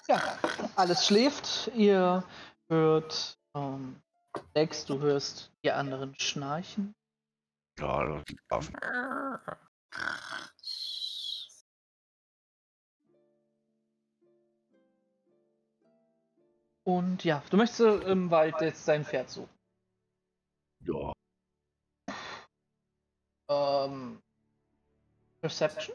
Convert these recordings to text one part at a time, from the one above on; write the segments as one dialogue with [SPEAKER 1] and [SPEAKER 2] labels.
[SPEAKER 1] Ja, alles schläft. Ihr hört Dex, du hörst die anderen schnarchen.
[SPEAKER 2] Ja, schlafen.
[SPEAKER 1] Und ja, du möchtest im Wald jetzt dein Pferd suchen.
[SPEAKER 2] Ja.
[SPEAKER 1] Perception?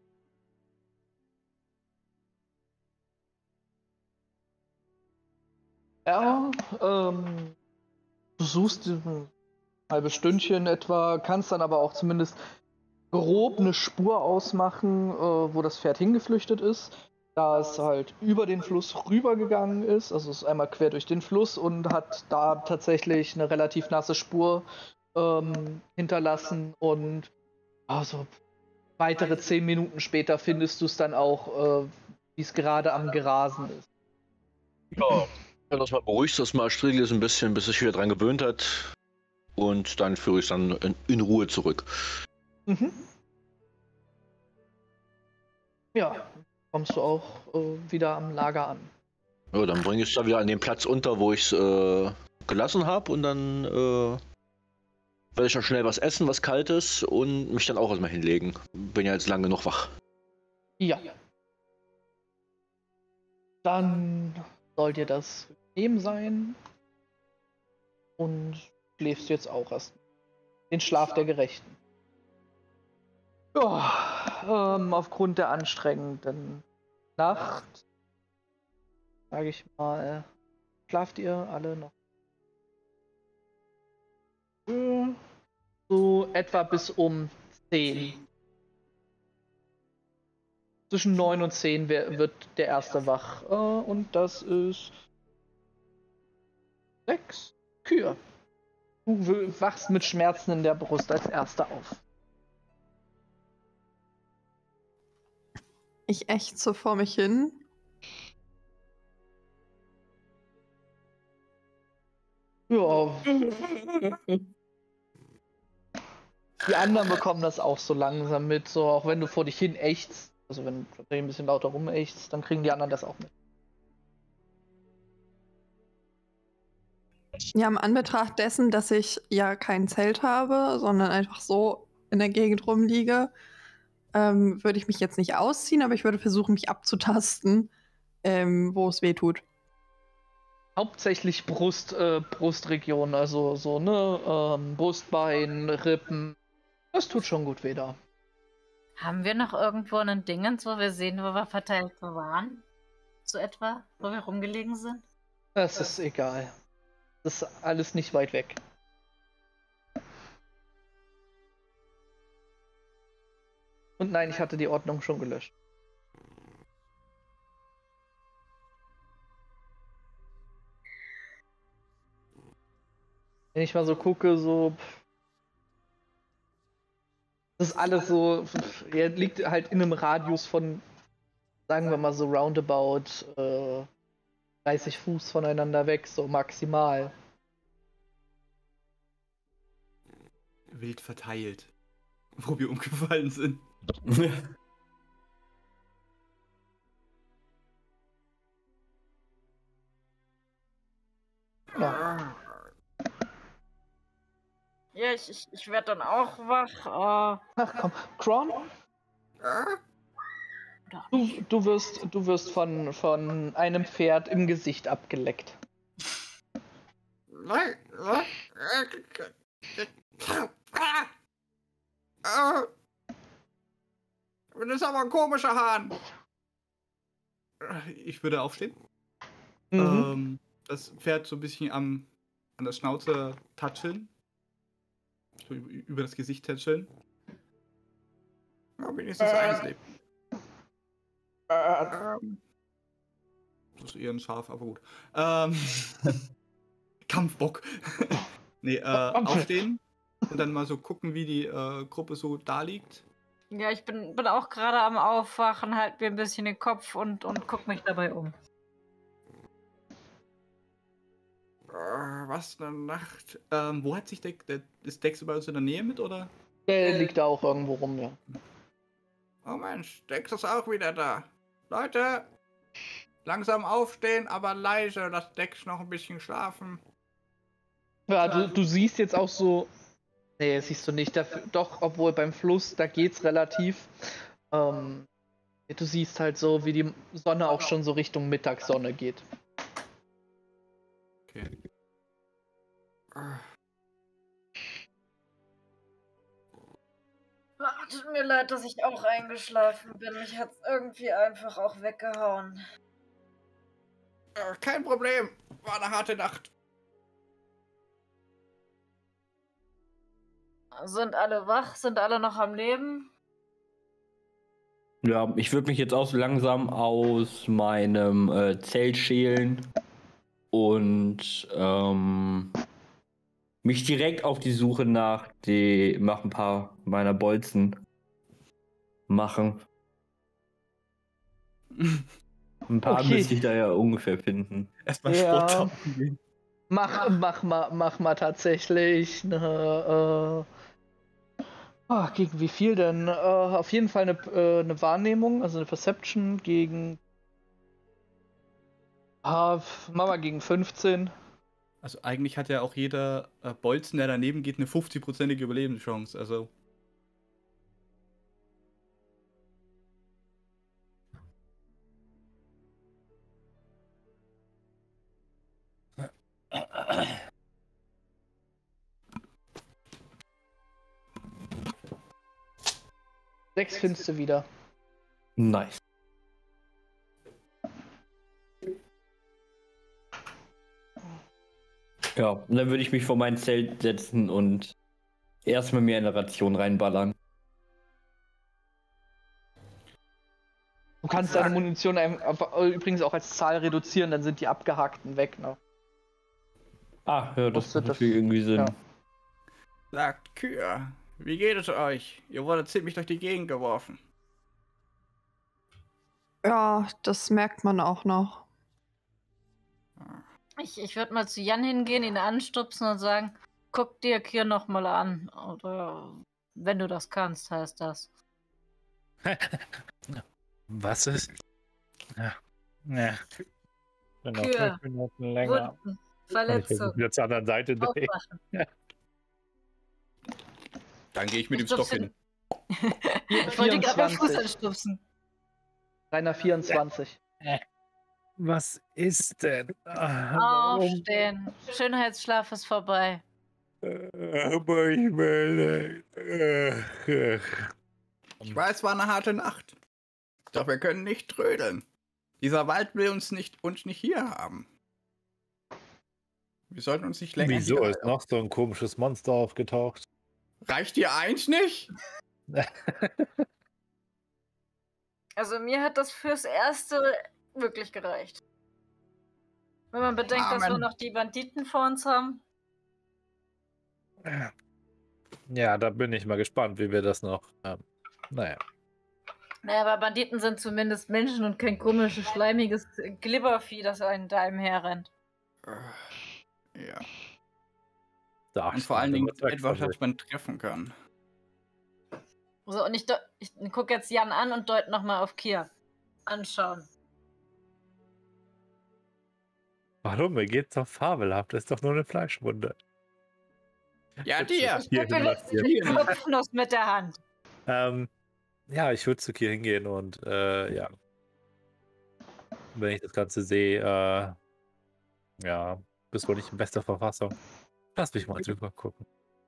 [SPEAKER 1] Ja, du suchst ein halbes Stündchen etwa, kannst dann aber auch zumindest grob eine Spur ausmachen, wo das Pferd hingeflüchtet ist. Da es halt über den Fluss rübergegangen ist, also es ist einmal quer durch den Fluss und hat da tatsächlich eine relativ nasse Spur hinterlassen und also weitere 10 Minuten später findest du es dann auch, wie es gerade am Gerasen ist.
[SPEAKER 2] Ja, wenn das mal beruhigt, das mal still ist ein bisschen, bis sich wieder dran gewöhnt hat. Und dann führe ich es dann in Ruhe zurück.
[SPEAKER 1] Mhm. Ja, kommst du auch wieder am Lager an.
[SPEAKER 2] Ja, dann bringe ich es da wieder an den Platz unter, wo ich es gelassen habe. Und dann werde ich noch schnell was essen, was Kaltes. Und mich dann auch erstmal hinlegen. Bin ja jetzt lange noch wach.
[SPEAKER 1] Ja. Dann soll dir das gegeben sein. Und schläfst jetzt auch erst den Schlaf der Gerechten. Ja, aufgrund der anstrengenden Nacht, sage ich mal, schlaft ihr alle noch so etwa bis um 10. Zwischen 9 und 10 wird der erste wach. Und das ist 6 Kühe. Du wachst mit Schmerzen in der Brust als erster auf.
[SPEAKER 3] Ich ächze vor mich hin.
[SPEAKER 1] Ja. Die anderen bekommen das auch so langsam mit, so auch wenn du vor dich hin ächzt, also wenn du ein bisschen lauter rumächzt, dann kriegen die anderen das auch mit.
[SPEAKER 3] Ja, im Anbetracht dessen, dass ich ja kein Zelt habe, sondern einfach so in der Gegend rumliege, würde ich mich jetzt nicht ausziehen, aber ich würde versuchen, mich abzutasten, wo es weh tut.
[SPEAKER 1] Hauptsächlich Brustregion, also so, ne, Brustbein, Rippen. Das tut schon gut weh da.
[SPEAKER 4] Haben wir noch irgendwo einen Dingens, wo wir sehen, wo wir verteilt waren? So etwa, wo wir rumgelegen sind?
[SPEAKER 1] Das ist egal. Das ist alles nicht weit weg. Und nein, ich hatte die Ordnung schon gelöscht. Wenn ich mal so gucke, so. Das ist alles so. Er liegt halt in einem Radius von, sagen wir mal so, roundabout 30 Fuß voneinander weg, so maximal.
[SPEAKER 5] Wild verteilt. Wo wir umgefallen sind.
[SPEAKER 1] Ja.
[SPEAKER 4] Ja, ich werde dann auch wach.
[SPEAKER 1] Ach komm, Kron, du wirst von einem Pferd im Gesicht abgeleckt.
[SPEAKER 5] Das ist aber ein komischer Hahn. Ich würde aufstehen. Das Pferd so ein bisschen an der Schnauze toucheln. So über das Gesicht tätscheln. Ja, wenigstens eines lebt. Das ist eher ein Schaf, aber gut. Kampfbock. Nee, aufstehen und dann mal so gucken, wie die Gruppe so da liegt.
[SPEAKER 4] Ja, ich bin auch gerade am Aufwachen, halt mir ein bisschen den Kopf und guck mich dabei um.
[SPEAKER 5] Was eine Nacht. Wo hat sich ist Dex bei uns in der Nähe mit, oder?
[SPEAKER 1] Der liegt da auch irgendwo rum, ja.
[SPEAKER 5] Oh Mensch, Dex ist auch wieder da. Leute, Langsam aufstehen, aber leise. Lass Dex noch ein bisschen schlafen.
[SPEAKER 1] Ja, du siehst jetzt auch so. Nee, siehst du nicht. Doch, obwohl beim Fluss, da geht's relativ. Du siehst halt so, wie die Sonne auch schon so Richtung Mittagssonne geht.
[SPEAKER 5] Okay.
[SPEAKER 4] Tut mir leid, dass ich auch eingeschlafen bin. Mich hat's irgendwie einfach auch weggehauen.
[SPEAKER 5] Kein Problem. War eine harte Nacht.
[SPEAKER 4] Sind alle wach? Sind alle noch am Leben?
[SPEAKER 6] Ja, ich würde mich jetzt auch so langsam aus meinem Zelt schälen und mich direkt auf die Suche nach ein paar meiner Bolzen machen. Ein paar
[SPEAKER 1] Okay.
[SPEAKER 6] müsste ich da ja ungefähr finden.
[SPEAKER 5] Erstmal
[SPEAKER 1] Ja.
[SPEAKER 5] Sport gehen.
[SPEAKER 1] Mach mal tatsächlich eine. Gegen wie viel denn? Auf jeden Fall eine Wahrnehmung, also eine Perception gegen. Mach mal gegen 15.
[SPEAKER 5] Also eigentlich hat ja auch jeder Bolzen, der daneben geht, eine 50%ige Überlebenschance. Also.
[SPEAKER 1] Sechs findest du wieder.
[SPEAKER 6] Nice. Ja, und dann würde ich mich vor mein Zelt setzen und erstmal mir eine Ration reinballern.
[SPEAKER 1] Du kannst deine Munition übrigens auch als Zahl reduzieren, dann sind die abgehackten weg. Ne?
[SPEAKER 6] Ah, ja, das
[SPEAKER 1] Wusste
[SPEAKER 6] macht
[SPEAKER 1] das-
[SPEAKER 6] natürlich irgendwie Sinn.
[SPEAKER 1] ja.
[SPEAKER 5] Sagt Kühe, wie geht es euch? Ihr wurdet ziemlich durch die Gegend geworfen.
[SPEAKER 3] Ja, das merkt man auch noch.
[SPEAKER 4] Ich würde mal zu Jan hingehen, ihn anstupsen und sagen, guck dir Kier nochmal an. Oder wenn du das kannst, heißt das.
[SPEAKER 7] Was ist? Ja. Bin noch
[SPEAKER 4] Kühe.
[SPEAKER 7] 5 Minuten länger.
[SPEAKER 4] Wunden,
[SPEAKER 7] Kann ich
[SPEAKER 4] Verletzung,
[SPEAKER 7] wieder zur anderen Seite drehen.
[SPEAKER 4] Aufwachen.
[SPEAKER 5] Dann gehe ich mit dem
[SPEAKER 4] Ich
[SPEAKER 5] Stock
[SPEAKER 4] stupse
[SPEAKER 5] hin.
[SPEAKER 4] Ich wollte gerade beim Fuß
[SPEAKER 1] 24.
[SPEAKER 4] anstupsen.
[SPEAKER 1] Reiner 24.
[SPEAKER 7] Was ist denn? Warum?
[SPEAKER 4] Aufstehen. Schönheitsschlaf ist vorbei.
[SPEAKER 7] Aber ich will nicht.
[SPEAKER 5] Ich weiß, es war eine harte Nacht. Doch wir können nicht trödeln. Dieser Wald will uns nicht hier haben. Wir sollten uns nicht länger
[SPEAKER 7] Wieso
[SPEAKER 5] hier
[SPEAKER 7] ist noch so ein komisches Monster aufgetaucht?
[SPEAKER 5] Reicht dir eins nicht?
[SPEAKER 4] Also mir hat das fürs Erste wirklich gereicht. Wenn man bedenkt, dass wir
[SPEAKER 5] Amen.
[SPEAKER 4] noch die Banditen vor uns haben.
[SPEAKER 7] Ja, da bin ich mal gespannt, wie wir das noch haben. Naja.
[SPEAKER 4] Naja, aber Banditen sind zumindest Menschen und kein komisches, schleimiges Glibbervieh, das einem da herrennt.
[SPEAKER 5] Ja.
[SPEAKER 7] Da
[SPEAKER 5] Und vor allen Dingen etwas, das man treffen kann.
[SPEAKER 4] So, und ich gucke jetzt Jan an und deute nochmal auf Kier. Anschauen.
[SPEAKER 7] Warum? Mir geht's doch fabelhaft. Das ist doch nur eine Fleischwunde.
[SPEAKER 5] Ja, dir!
[SPEAKER 4] Ich gucke letztens den Kopfnuss mit der Hand.
[SPEAKER 7] Ja, ich würde zu Kier hingehen und ja. Wenn ich das Ganze sehe, ja, bist wohl nicht in bester Verfassung. Lass mich mal drüber gucken.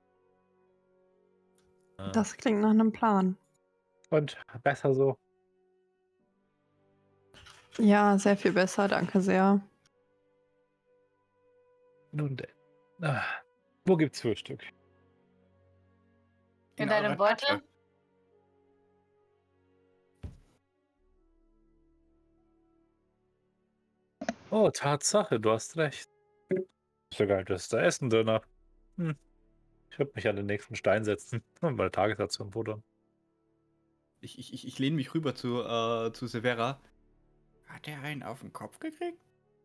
[SPEAKER 3] Das klingt nach einem Plan.
[SPEAKER 7] Und besser so.
[SPEAKER 3] Ja, sehr viel besser, danke sehr.
[SPEAKER 7] Nun denn. Wo gibt's Frühstück?
[SPEAKER 4] In
[SPEAKER 5] eurer
[SPEAKER 4] deinem Beutel?
[SPEAKER 5] Tasche.
[SPEAKER 7] Oh, Tatsache, du hast recht. Sogar das ist da Essen drin. Ich würde mich an den nächsten Stein setzen und meine Tagesration futtern.
[SPEAKER 5] Ich lehne mich rüber zu Severa. Hat er einen auf den Kopf gekriegt?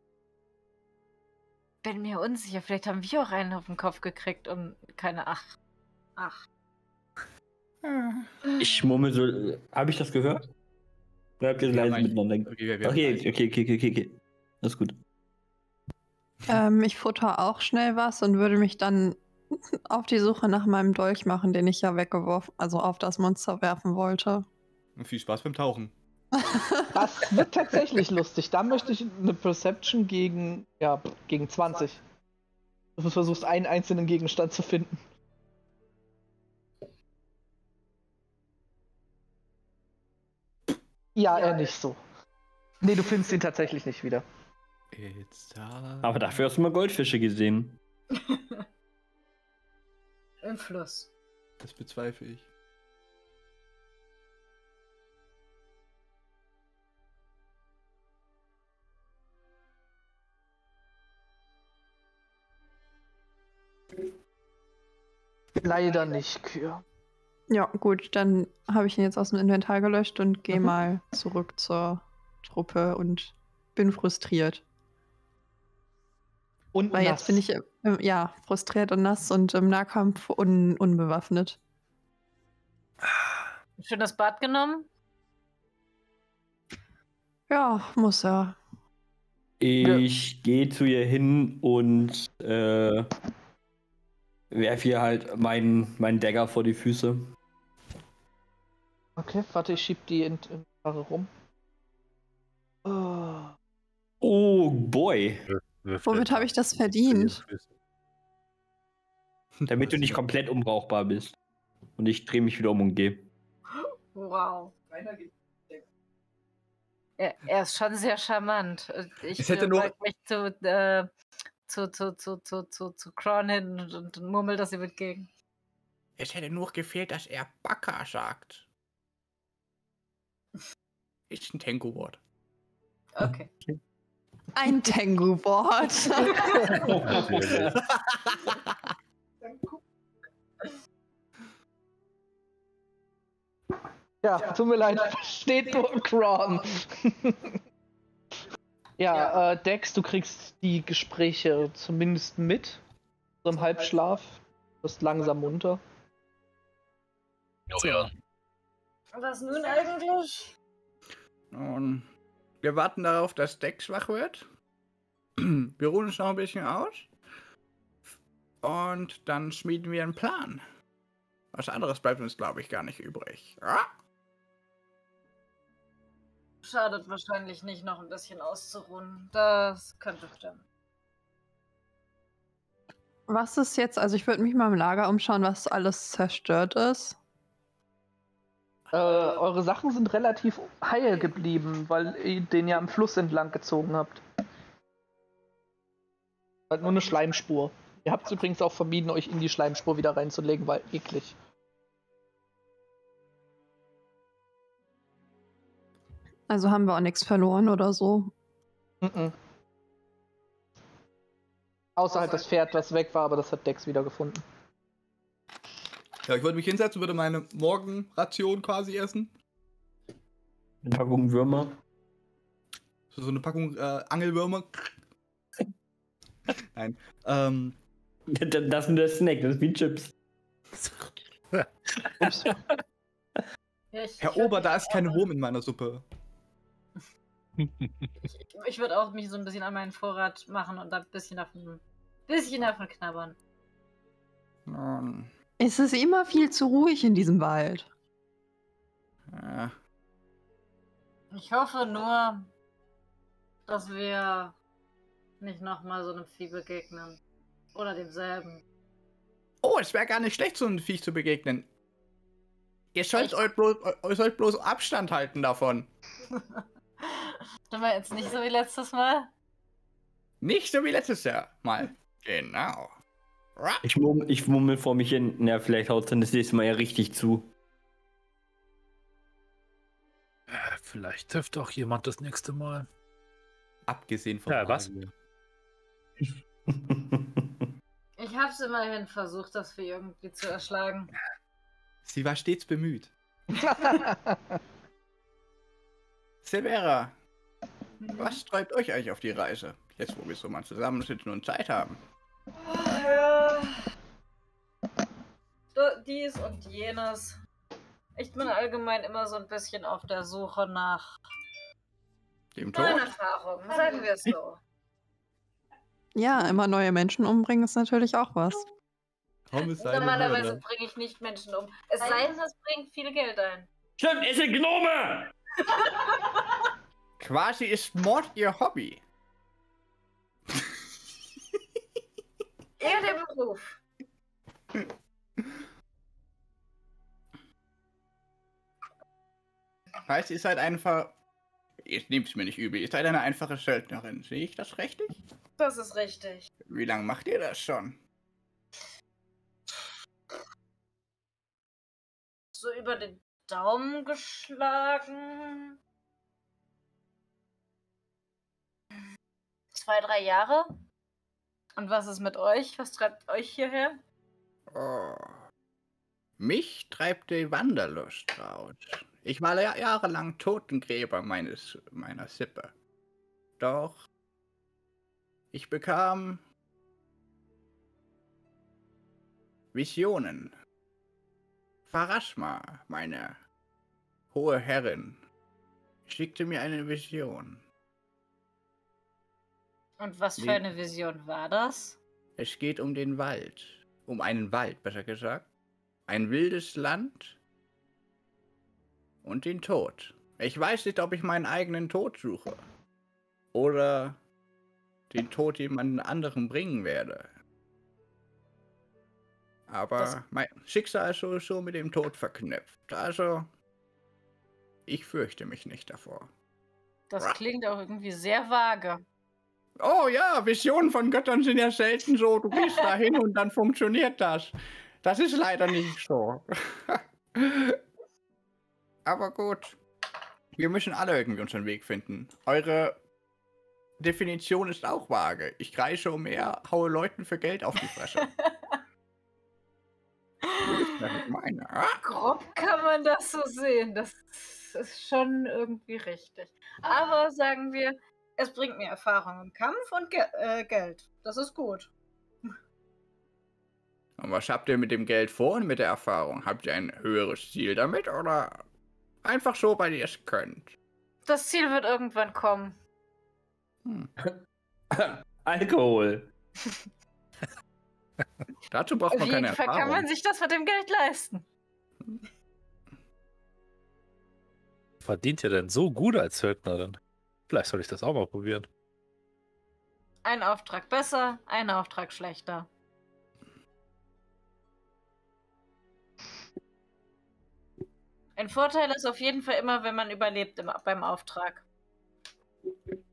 [SPEAKER 4] Bin mir unsicher. Vielleicht haben wir auch einen auf den Kopf gekriegt und keine Ach.
[SPEAKER 6] Ich murmel so, habe ich das gehört? Bleibt ihr leise miteinander. Okay. Das ist gut.
[SPEAKER 3] Ich futter auch schnell was und würde mich dann auf die Suche nach meinem Dolch machen, den ich ja weggeworfen, also auf das Monster werfen wollte.
[SPEAKER 5] Und viel Spaß beim Tauchen.
[SPEAKER 1] Das wird tatsächlich lustig. Da möchte ich eine Perception gegen 20. Du versuchst einen einzelnen Gegenstand zu finden. Ja, nicht so. Nee, du findest ihn tatsächlich nicht wieder.
[SPEAKER 6] Aber dafür hast du mal Goldfische gesehen.
[SPEAKER 4] Im Fluss.
[SPEAKER 5] Das bezweifle ich.
[SPEAKER 1] Leider nicht, Kür.
[SPEAKER 3] Ja, gut, dann habe ich ihn jetzt aus dem Inventar gelöscht und gehe mal zurück zur Truppe und bin frustriert.
[SPEAKER 1] Und
[SPEAKER 3] Weil
[SPEAKER 1] nass.
[SPEAKER 3] jetzt bin ich frustriert und nass und im Nahkampf unbewaffnet.
[SPEAKER 4] Schönes Bad genommen?
[SPEAKER 3] Ja, muss ja.
[SPEAKER 6] Ich gehe zu ihr hin und werfe ihr halt meinen Dagger vor die Füße.
[SPEAKER 1] Okay, warte, ich schieb die in Karre rum.
[SPEAKER 6] Oh boy.
[SPEAKER 3] Womit habe ich das verdient?
[SPEAKER 6] Damit du nicht komplett unbrauchbar bist. Und ich drehe mich wieder um und gehe.
[SPEAKER 4] Wow. Er ist schon sehr charmant. Ich
[SPEAKER 5] Es hätte nur-
[SPEAKER 4] beug mich zu Kron hin und murmel das ihm entgegen.
[SPEAKER 5] Es hätte nur gefehlt, dass er Baka sagt. Ist ein Tengu-Wort.
[SPEAKER 4] Okay.
[SPEAKER 3] Ein Tengu-Board.
[SPEAKER 1] Ja, tut mir leid, steht nur Kron. Dex, du kriegst die Gespräche zumindest mit. So im Halbschlaf. Du wirst langsam munter.
[SPEAKER 4] Was nun eigentlich?
[SPEAKER 5] Und wir warten darauf, dass Dex wach wird. Wir ruhen uns noch ein bisschen aus. Und dann schmieden wir einen Plan. Was anderes bleibt uns, glaube ich, gar nicht übrig. Ja?
[SPEAKER 4] Schadet wahrscheinlich nicht, noch ein bisschen auszuruhen. Das könnte stimmen.
[SPEAKER 3] Was ist jetzt, also ich würde mich mal im Lager umschauen, was alles zerstört ist.
[SPEAKER 1] Eure Sachen sind relativ heil geblieben, weil ihr den ja am Fluss entlang gezogen habt. Halt nur eine Schleimspur. Ihr habt es übrigens auch vermieden, euch in die Schleimspur wieder reinzulegen, weil eklig.
[SPEAKER 3] Also haben wir auch nichts verloren oder so.
[SPEAKER 1] Außer halt das Pferd, das weg war, aber das hat Dex wieder gefunden.
[SPEAKER 5] Ja, ich würde mich hinsetzen, würde meine Morgenration quasi essen.
[SPEAKER 6] Eine Packung Würmer.
[SPEAKER 5] So eine Packung Angelwürmer. Nein.
[SPEAKER 6] Das ist nur der Snack, das ist wie Chips.
[SPEAKER 1] Ups.
[SPEAKER 4] Ja,
[SPEAKER 5] Herr Ober, da ist kein Wurm in meiner Suppe.
[SPEAKER 4] Ich würde auch mich so ein bisschen an meinen Vorrat machen und da ein bisschen davon knabbern.
[SPEAKER 3] Es ist immer viel zu ruhig in diesem Wald.
[SPEAKER 5] Ja.
[SPEAKER 4] Ich hoffe nur, dass wir nicht nochmal so einem Vieh begegnen. Oder demselben.
[SPEAKER 5] Oh, es wäre gar nicht schlecht, so einem Viech zu begegnen. Ihr sollt bloß Abstand halten davon.
[SPEAKER 4] Stimmt mal jetzt nicht so wie letztes Mal?
[SPEAKER 5] Nicht so wie letztes Jahr mal. Genau.
[SPEAKER 6] Ich murmel vor mich hin. Na, vielleicht haut es dann das nächste Mal ja richtig zu.
[SPEAKER 7] Vielleicht trifft auch jemand das nächste Mal.
[SPEAKER 5] Abgesehen von
[SPEAKER 7] Ja, was?
[SPEAKER 5] Mario.
[SPEAKER 4] Ich hab's immerhin versucht, das Vieh irgendwie zu erschlagen.
[SPEAKER 5] Sie war stets bemüht. Silvera, was treibt euch eigentlich auf die Reise? Jetzt, wo wir so mal zusammensitzen und Zeit haben.
[SPEAKER 4] Ja. Dies und jenes. Ich bin allgemein immer so ein bisschen auf der Suche nach
[SPEAKER 5] Dem
[SPEAKER 4] neuen
[SPEAKER 5] Tod?
[SPEAKER 4] Erfahrungen, sagen wir es so.
[SPEAKER 3] Ja, immer neue Menschen umbringen ist natürlich auch was.
[SPEAKER 5] Homicide
[SPEAKER 4] Normalerweise
[SPEAKER 5] Murder.
[SPEAKER 4] bringe ich nicht Menschen um. Es sei denn, das bringt viel Geld ein.
[SPEAKER 6] Stimmt, es sind Gnome!
[SPEAKER 5] Quasi ist Mord ihr Hobby.
[SPEAKER 4] Eher der Beruf.
[SPEAKER 5] Heißt, ihr seid einfach. Jetzt nehmt es mir nicht übel, ihr seid eine einfache Söldnerin. Sehe ich das richtig?
[SPEAKER 4] Das ist richtig.
[SPEAKER 5] Wie lange macht ihr das schon?
[SPEAKER 4] So über den Daumen geschlagen. 2, 3 Jahre. Und was ist mit euch? Was treibt euch hierher?
[SPEAKER 5] Oh. Mich treibt die Wanderlust raus. Ich war jahrelang Totengräber meiner Sippe. Doch ich bekam Visionen. Pharasma, meine hohe Herrin, schickte mir eine Vision.
[SPEAKER 4] Und was für
[SPEAKER 5] Nee.
[SPEAKER 4] eine Vision war das?
[SPEAKER 5] Es geht um den Wald. Um einen Wald, besser gesagt. Ein wildes Land und den Tod. Ich weiß nicht, ob ich meinen eigenen Tod suche. Oder den Tod jemanden anderen bringen werde. Aber mein Schicksal ist sowieso mit dem Tod verknüpft. Also, ich fürchte mich nicht davor.
[SPEAKER 4] Das klingt auch irgendwie sehr vage.
[SPEAKER 5] Oh ja, Visionen von Göttern sind ja selten so, du gehst da hin und dann funktioniert das. Das ist leider nicht so. Aber gut. Wir müssen alle irgendwie unseren Weg finden. Eure Definition ist auch vage. Ich kreische umher, haue Leuten für Geld auf die Fresse. Das ist meine.
[SPEAKER 4] Grob kann man das so sehen. Das ist schon irgendwie richtig. Aber sagen wir, es bringt mir Erfahrung im Kampf und Geld. Das ist gut.
[SPEAKER 5] Und was habt ihr mit dem Geld vor und mit der Erfahrung? Habt ihr ein höheres Ziel damit oder einfach so, weil ihr es könnt?
[SPEAKER 4] Das Ziel wird irgendwann kommen.
[SPEAKER 6] Alkohol.
[SPEAKER 5] Dazu braucht
[SPEAKER 4] Auf
[SPEAKER 5] man
[SPEAKER 4] jeden
[SPEAKER 5] keine
[SPEAKER 4] Fall kann
[SPEAKER 5] Erfahrung.
[SPEAKER 4] man sich das mit dem Geld leisten.
[SPEAKER 7] Verdient ihr denn so gut als Söldnerin? Vielleicht soll ich das auch mal probieren.
[SPEAKER 4] Ein Auftrag besser, ein Auftrag schlechter. Ein Vorteil ist auf jeden Fall immer, wenn man überlebt beim Auftrag.